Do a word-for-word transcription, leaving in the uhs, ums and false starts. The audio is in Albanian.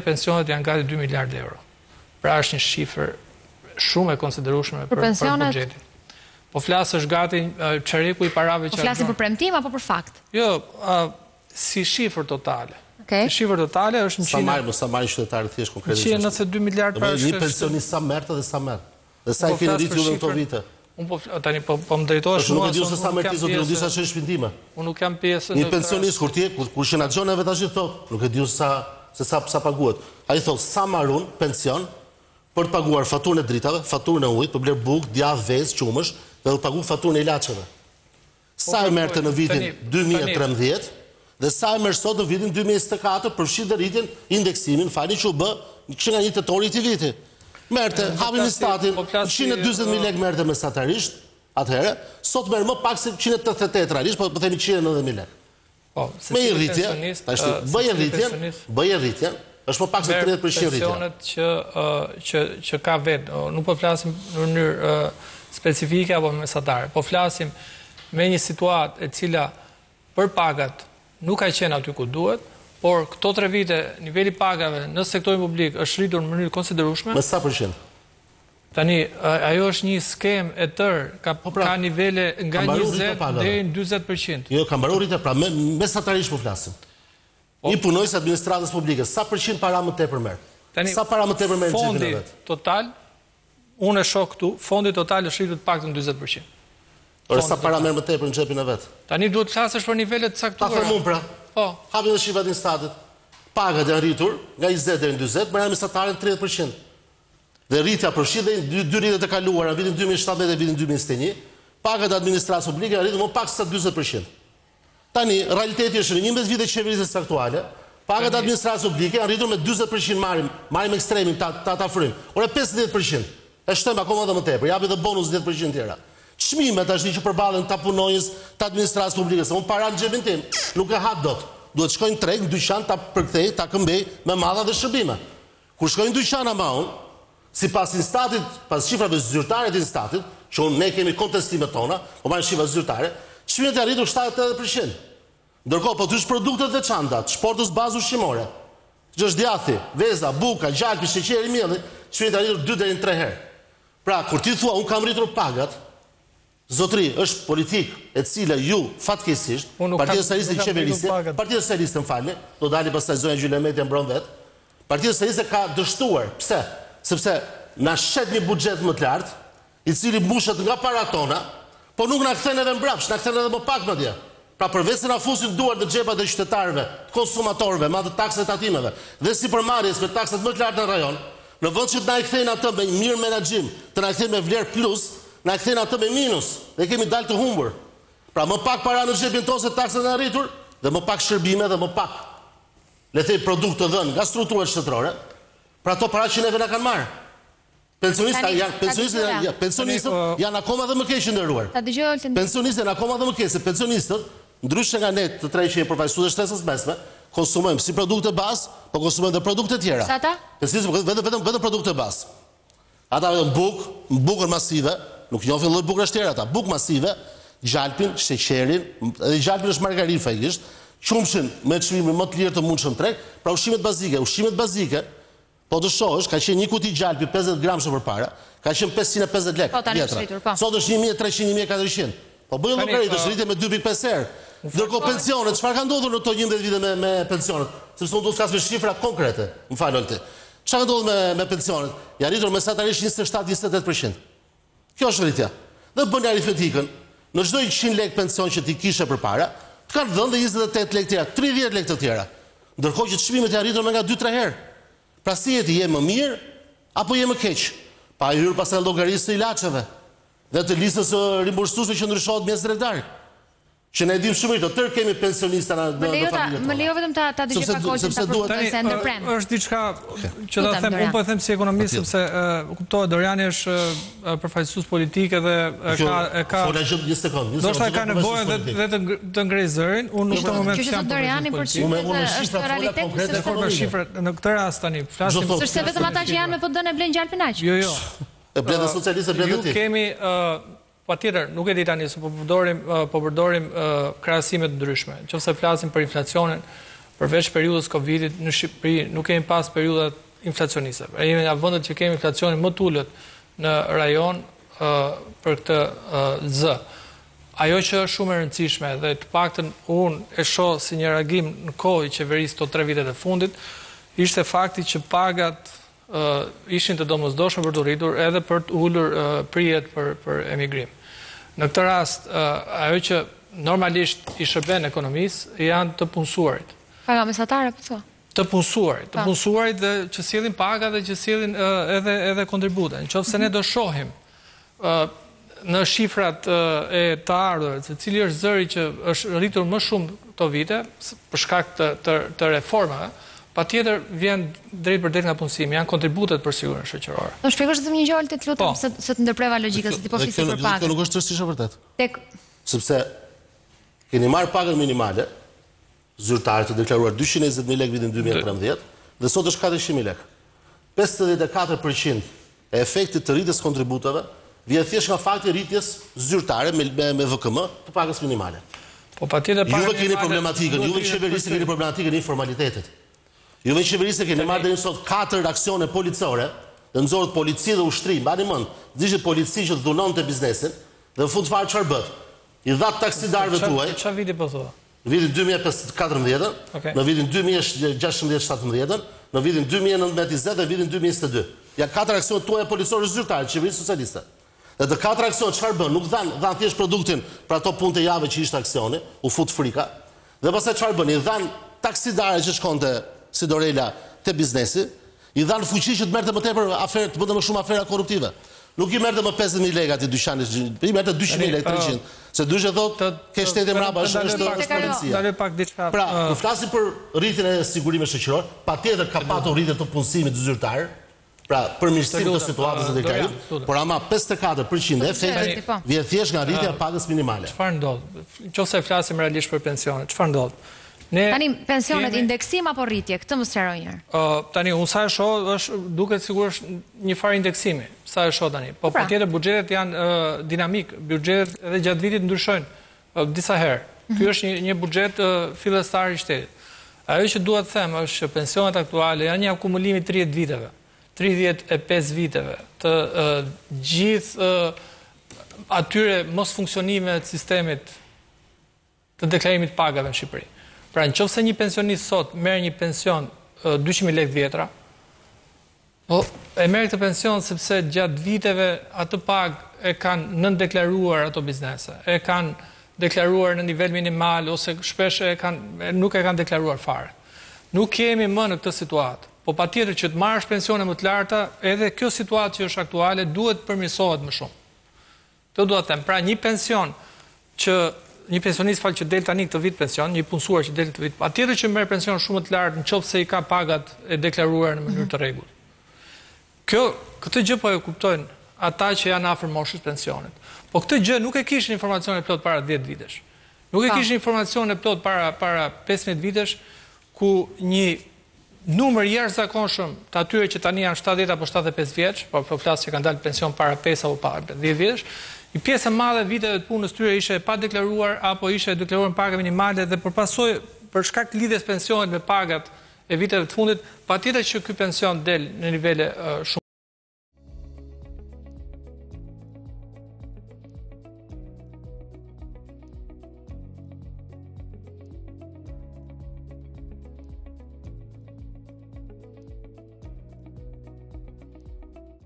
pensionet janë gati dy miliardë euro. Pra është një shifër shumë e konsiderueshme për, për, për buxhetin. Po flasë është gati çereku i parave që... Po flasim për premtim apo për fakt? Jo, uh, si shifër totale. Okay. Si shifër totale është në Sa marrë, sa marrë qytetarë thjesht konkretisht. një qind e nëntëdhjetë e dy miliardë pra është... Një pensionist sa merrte dhe sa merr. Dhe sa i keni rritur në këto vite. Unë po tani po po më drejtohesh mua. Nuk e di se sa merr ti zoti Udisha ç'është shpintime. Unë nuk jam pjesë në... Një pensionist kur ti kur shënaxhon edhe tash thotë, nuk e di sa se sa sa paguhet. Ai thotë sa marrun pension për të paguar faturën e dritave, faturën e ujit, për bler bukë, djathë, vezë, qumësh, dhe të paguar faturën e ilaçeve. Sa e merrte në vitin dy mijë e trembëdhjetë dhe sa e merr sot në vitin dy mijë e njëzet e katër përfshi dhe rritjen indeksimin, falni që u bë që nga një tetori i këtij viti. Merrte, hapin në statin, njëqind e dyzet mijë lekë merrte mesatarisht, atëherë, sot merr më pak se njëqind e tetëdhjetë e tetë realisht, po po themi njëqind e nëntëdhjetë mijë lekë. Po, me i rritje, tash bëj rritjen, bëj rritjen, është më pak se tridhjetë përqind rritje. Pensionet që që që ka vetë, nuk po flasim në mënyrë specifike apo mesatare, po flasim me një situatë e cila për pagat nuk ka qenë aty ku duhet, por këto tre vite niveli pagave në sektorin publik është rritur në mënyrë konsiderueshme. Me sa përqind? Tani, ajo është një skem e tërë, ka, ka nivele nga njëzet deri në dyzet përqind. Jo, ka mbaruar rritja, pra mesatarisht po flasim. Një punojës administratës publike, sa përqind para më tepër merr? Sa para më tepër merr në xhepin e vet? Fondi total, unë e shoh këtu, fondi total është rritur paktën dyzet përqind. Ora sa para merr më tepër në xhepin e vet? Tani duhet të flasësh për nivelet të caktuara. Ta them unë pra. Po. Hapi edhe shifrat e statit. Pagat janë rritur nga njëzet deri në dyzet, merr mesataren tridhjetë përqind. Dhe rritja përfshi dhe dy, dy rritjet e kaluara, vitin dy mijë e shtatëdhjetë dhe vitin dy mijë e njëzet e një, pagat e administratës publike janë rritur më pak se dyzet përqind. Tani, realiteti është në njëmbëdhjetë vite qeverisë aktuale, pagat e administratës publike janë rritur me dyzet përqind marrim, marrim ekstremin, ta ta, ta frymë. Ora pesëdhjetë përqind. E shtojmë akoma edhe më tepër, japi edhe bonus dhjetë përqind tjera. Çmimet tashni që përballen ta punonjës, ta administratës publike, se unë para në xhepin tim nuk e ha dot. Duhet shkojnë treg, në dyqan ta përkthej, ta këmbej me madha dhe shërbime. Kur shkojnë në dyqan ama unë, sipas instatit, pas shifrave zyrtare të instatit, që unë ne kemi kontestimet tona, po marrim shifra zyrtare, çmimet janë rritur shtatëdhjetë e tetë përqind. Ndërkohë po tysh produktet dhe çantat, sportës bazë ushqimore, që është djathi, veza, buka, gjalpi, sheqeri, mielli, çmimet janë rritur dy deri në tre herë. Pra, kur ti thua, unë kam rritur pagat, zotri, është politikë e cila ju, fatkeqësisht, Partia Socialiste i qeverisë, Partia Socialiste më falni, do dali pastaj zonja Gjylemeti e mbron vet. Partia Socialiste ka dështuar. Pse? Sepse na shet një buxhet më të lartë, i cili mbushet nga parat tona, po nuk na kthen edhe mbrapsht, na kthen edhe më pak madje. Pra përveç se na fusin duar në xhepat e qytetarëve, të konsumatorëve, me atë taksat e tatimeve, dhe sipërmarrjes me taksat më të larta në rajon, në vend që të na i kthejnë atë me mirë menaxhim, të na kthejnë me vlerë plus, na kthejnë atë me minus, dhe kemi dalë të humbur. Pra më pak para në xhepin tonë se taksat e arritur, dhe më pak shërbime dhe më pak le të thej produkt të dhënë nga strukturat shtetërore. Pra ato para që neve na kanë marrë. Pensionistët janë pensionistët janë pensionistët janë akoma dhe më keq nderuar. Ta dëgjoj Olten. Pensionistët janë akoma dhe më keq, se pensionistët, ndryshe nga ne të tre që jemi përfaqësues të shtresës mesme, konsumojmë si produkte bazë, po konsumojmë edhe produkte tjera. Sa ata? Pensionistët vetëm vetëm vetëm produkte bazë. Ata vetëm bukë, bukën masive, nuk njohin lloj bukrash tjera ata, bukë masive, gjalpin, sheqerin, edhe gjalpin është margarinë faktikisht, qumshin me çmimin më të lirë të mundshëm treg, pra ushqimet bazike, ushqimet bazike. Po të shohësh, ka qenë një kuti gjalpi pesëdhjetë gramshe përpara, ka qenë pesëqind e pesëdhjetë lekë. Po tani është rritur, po. Sot është një mijë e trecëqind, një mijë e katërqind. Po bëjë llogaritë, është rritje me dy pikë pesë herë. Ndërkohë pensionet, çfarë ka ndodhur në këto njëmbëdhjetë vite me me pensionet? Sepse unë do të flas me shifra konkrete. Më fal Olti. Çfarë ka ndodhur me me pensionet? Ja rritur mesatarisht njëzet e shtatë njëzet e tetë përqind. Kjo është rritja. Dhe bën aritmetikën, në çdo njëqind lekë pension që ti kishe përpara, të kanë dhënë njëzet e tetë lekë tjera, tridhjetë lekë të tjera. Ndërkohë që çmimet janë rritur me nga dy tre herë. Pra si jeti, je më mirë, apo je më keq? Pa hyrë pastaj llogarisë të ilaçeve dhe të listës rimbursueshme që ndryshohet mes drektar. Që ne dim shumë mirë, tërë kemi pensionista në familjen tonë. Më lejo vetëm ta ta dëgjoj pak Olten ta përkujtoj se ndërprem. Është diçka që do të them, unë po e them si ekonomist sepse kuptohet Doriani është përfaqësues politik edhe ka e ka Fola gjë një sekond. Do të ka nevojë dhe të ngrej zërin, unë në këtë moment jam Doriani për çfarë është realiteti se me shifra në këtë rast tani flasim se vetëm ata që janë me P D-n e blen gjalpin aq. Jo, jo. E blen socialistë, e blen ti. Ju kemi patjetër, nuk e di tani se po përdorim po përdorim krahasime të ndryshme. Nëse flasim për inflacionin, përveç periudhës Covidit në Shqipëri nuk kemi pas periudhat inflacioniste. Pra jemi nga vendet që kemi inflacionin më të ulët në rajon uh, për këtë uh, Z. Ajo që është shumë e rëndësishme dhe të paktën unë e shoh si një reagim në kohë i qeverisë të tre vitet e fundit, ishte fakti që pagat uh, ishin të domosdoshme për të rritur edhe për të ulur uh, prijet për, për emigrim. Në këtë rast, uh, ajo që normalisht i shërben ekonomisë janë të punësuarit. Paga mesatare, po thua? Të punësuarit, të punësuarit dhe që sjellin paga dhe që sjellin uh, edhe edhe kontributa. Nëse ne do shohim uh, në shifrat uh, e të ardhur, se cili është zëri që është rritur më shumë këto vite për shkak të të, të reformave, patjetër vjen drejt për drejt nga punësimi, janë kontributet për sigurinë shoqërore. Do shpjegosh vetëm një gjë të lutem se se të ndërpreva logjikën se ti po flisë për pagën. Kjo nuk është tërësisht e vërtetë. Tek sepse keni marrë pagën minimale zyrtarët të deklaruar dyqind e njëzet mijë lekë vitin dy mijë e trembëdhjetë dhe sot është katëqind mijë lekë. pesëdhjetë e katër përqind e efektit të rritjes kontributave vjen thjesht nga fakti i rritjes zyrtare me, me, me V K M të pagës minimale. Po patjetër paga juve keni problematikën, juve qeverisë keni problematikën e informalitetit. Juve qeverisë keni marrë deri sot katër aksione policore, dhe nxorët polici dhe ushtri, mbani mend, ishte polici që dhunonte biznesin dhe në fund fare çfarë bët? I dha taksidarëve tuaj. Çfarë viti po thua? Në vitin dy mijë e katërmbëdhjetë, okay. Në vitin dy mijë e gjashtëmbëdhjetë shtatëmbëdhjetë, në vitin dy mijë e nëntëmbëdhjetë njëzet dhe vitin dy mijë e njëzet e dy. Ja katër aksionet tuaja policore zyrtare, qeverisë socialiste. Dhe të katër aksionet çfarë bën? Nuk dhan, dhan thjesht produktin për ato punë të javë që ishte aksioni, u fut frika. Dhe pastaj çfarë bën? I dhan taksidare që shkonte si Dorela te biznesi, i dhan fuqi që të merrte më tepër aferë, të bënte më shumë afera korruptive. Nuk i merrte më pesëdhjetë mijë lekë aty dyqanit, i merrte dyqind mijë lekë, treqind. Se dyshe thotë ke shteti mbrapa është është policia. Pra, kur flasim për rritjen e sigurimit shoqëror, patjetër ka patur rritje të punësimit zyrtar, pra përmirësim të situatës së deklarim, por ama pesëdhjetë e katër përqind e efektit vjen thjesht nga rritja e pagës minimale. Çfarë ndodh? Nëse flasim realisht për pensione, çfarë ndodh? Ne tani pensionet indeksim apo rritje, këtë më sqaroj një herë. Uh, tani unë sa e shoh është duket sigurisht një farë indeksimi, sa e shoh tani. Po pra. Patjetër buxhetet janë uh, dinamik, buxhetet edhe gjatë vitit ndryshojnë uh, disa herë. Mm-hmm. Ky është një një buxhet uh, fillestar i shtetit. Ajo që dua të them është që pensionet aktuale janë një akumulim i tridhjetë viteve, tridhjetë e pesë viteve të uh, gjithë uh, atyre mos funksionimeve të sistemit të deklarimit pagave në Shqipëri. Pra në qoftë se një pensionist sot merr një pension uh, dyqind mijë lekë vjetra, po e merr këtë pension sepse gjatë viteve atë pagë e kanë nëndeklaruar ato biznese, e kanë deklaruar në nivel minimal ose shpesh e kanë nuk e kanë deklaruar fare. Nuk kemi më në këtë situatë, po patjetër që të marrësh pensione më të larta, edhe kjo situatë që është aktuale duhet të përmirësohet më shumë. Të dua të them, pra një pension që një pensionist fal që del tani këtë vit pension, një punësuar që del këtë vit, patjetër që merr pension shumë të lartë nëse i ka pagat e deklaruara në mënyrë të rregullt. Kjo këtë gjë po e kuptojnë ata që janë afër moshës pensionit. Po këtë gjë nuk e kishin informacione plot para dhjetë vitesh. Nuk e kishin informacione plot para para pesëmbëdhjetë vitesh ku një numër jashtëzakonshëm të atyre që tani janë shtatëdhjetë apo shtatëdhjetë e pesë vjeç, po po flas që kanë dalë pension para pesë apo para dhjetë vitesh. I pjesë e madhe viteve të punës tyre ishte pa deklaruar apo ishte deklaruar në paga minimale dhe për pasojë për shkak të lidhjes pensionit me pagat e viteve të fundit, patjetër që ky pension del në nivele uh, shumë